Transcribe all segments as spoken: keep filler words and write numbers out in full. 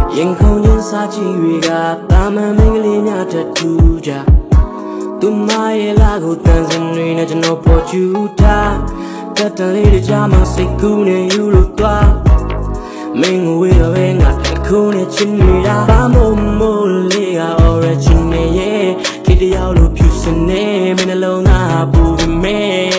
ရင်ခုန်ချင်းစားကြည့်တွေကတာမန်မင်းကလေးများတထူးကြသူမရဲ့လာကိုတန်စင်တွေနဲ့ကျွန်တော်ပေါ်ချူထားတက်တလေးတွေကြားမှာစိတ်ကူးနေယူလို့သွားမင်းကိုဝေးတော့ပဲငါခုန်နေချင်နေတာဘာမို့မို့လေးက original ရဲ့ခေတယောက်လို့ဖြူစနေမင်းနှလုံးသားပူပြီးမဲ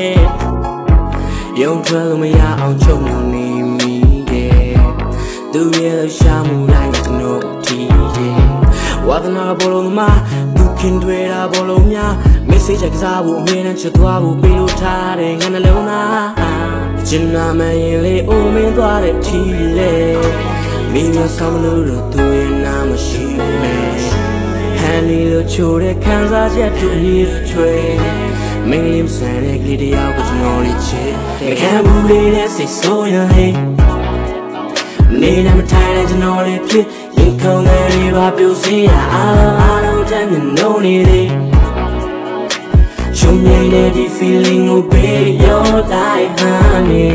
ယုံထွက်လို့မရအောင်ချုံနေမိတယ်သူရဲ့ရှာမှုလိုက်ကျွန်တော်တီးတယ်ဝါသနာဘောလုံးမှာသူခင်တွေတာဘောလုံးများ message ကစားဖို့အမြဲတမ်းချက်သွားဖို့ပေးလို့ထားတယ်ငါနှလုံးသားကျင်နာမရင်လေးအိုမင်းသွားတဲ့ထီလေမိမဆောင်လို့တော့သူရဲ့နာမရှိမယ်ဟန်လီလို့ချိုတဲ့ခံစားချက်တို့အရေးချွေမင်းလေးဆန်တဲ့ကလေးတယောက်ကိုကျွန်တော်လေးချစ်ခံဘူးလေးနဲ့စိတ်ဆိုးရဟဲ့နေနဲ့မထိုင်တဲ့ကျွန်တော်လေးဖြစ်ရင်ခုန်တယ်တွေပါပြူစင်းရအားလုံးအားလုံးတမ်းမြင်လို့နေတယ်ချုံမြင်တဲ့ဒီ feeling ကို baby your life honey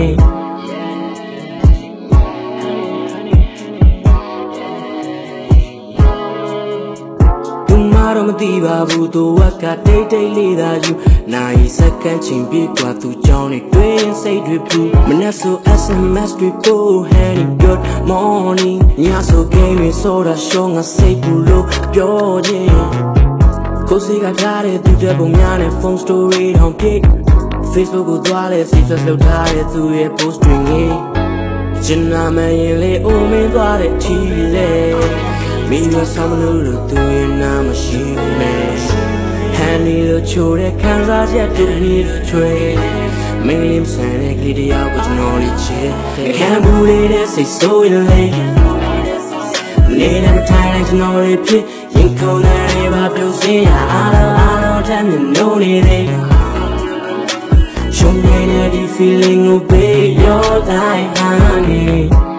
တော့မသိပါဘူးသူကတိတ်တိတ်လေးသာယူနိုင်စက္ကန့်ချင်းပြေးกว่าသူကြောင်းနေတွင်စိတ်တွေဘူးမနဲ့ဆို S M S တွေပို့ Honey good morning ညဆို game တွေဆိုတာရှောငါစိတ်ဘူးလို့ပြောခြင်းကိုစီကထားတဲ့သူတဲ့ပုံများနဲ့ phone story တောင်ပြေး Facebook ကိုသွားလဲ status လုပ်ထားတဲ့သူရဲ့ post တွေငယ်ကျင်နာမရင်လေးအိုမင်းသွားတဲ့ထီလေမိမဆောင်လို့လို့သူရဲ့နာမရှိမယ်ဟန်လီလို့ချိုတဲ့ခံစားချက်တို့ပြီးချွေမင်းလေးဆန်တဲ့ကလေးတယောက်ကိုကျွန်တော်လေးချစ်ခံဘူးလေးနဲ့စိတ်ဆိုးရလေနေနဲ့မထိုင်တဲ့ကျွန်တော်လေးဖြစ်ရင်ခုန်နေပါပြူစင်းရအားလုံးအားလုံးတမ်းမြင်လို့နေတယ်ရှုံးနေတဲ့ဒီ feeling ကို baby your life honey